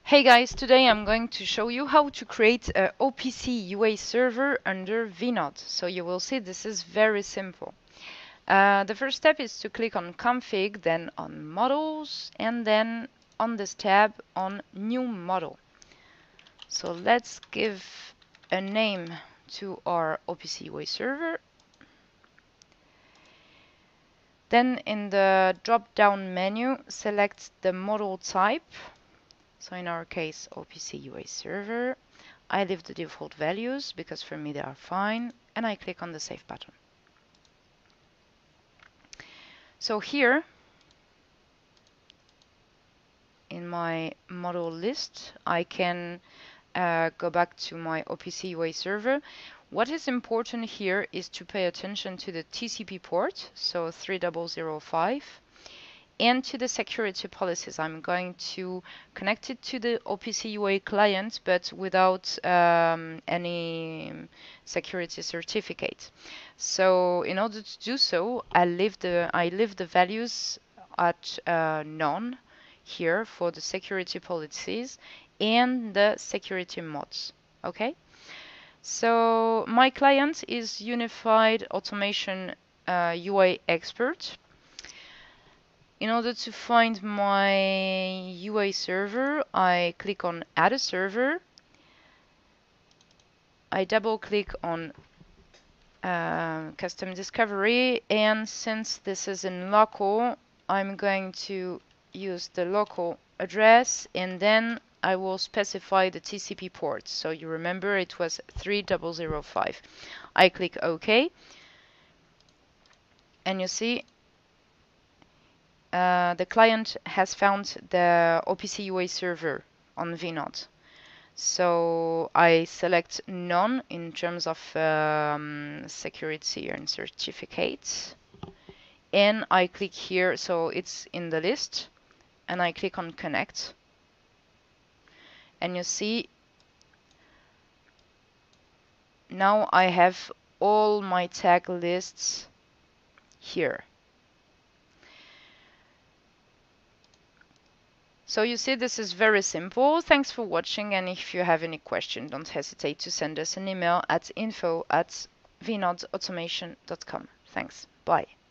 Hey guys, today I'm going to show you how to create a OPC UA server under vNode. So you will see this is very simple. The first step is to click on config, then on models, and then on this tab on new model. So let's give a name to our OPC UA server. Then in the drop-down menu, select the model type. So in our case, OPC UA Server. I leave the default values because for me they are fine, and I click on the Save button. So here, in my model list, I can go back to my OPC UA Server. What is important here is to pay attention to the TCP port, so 3005. And to the security policies. I'm going to connect it to the OPC UA client, but without any security certificate. So in order to do so, I leave the values at none here for the security policies and the security mods. Okay. So my client is Unified Automation UA Expert. In order to find my UA server, I click on Add a Server. I double click on Custom Discovery, and since this is in local, I'm going to use the local address, and then I will specify the TCP port. So you remember it was 3005. I click OK, and you see the client has found the OPC UA server on vNode. So I select none in terms of security and certificates. And I click here, so it's in the list. And I click on connect. And you see, now I have all my tag lists here. So you see, this is very simple. Thanks for watching, and if you have any question, don't hesitate to send us an email at info@vnodeautomation.com. Thanks. Bye.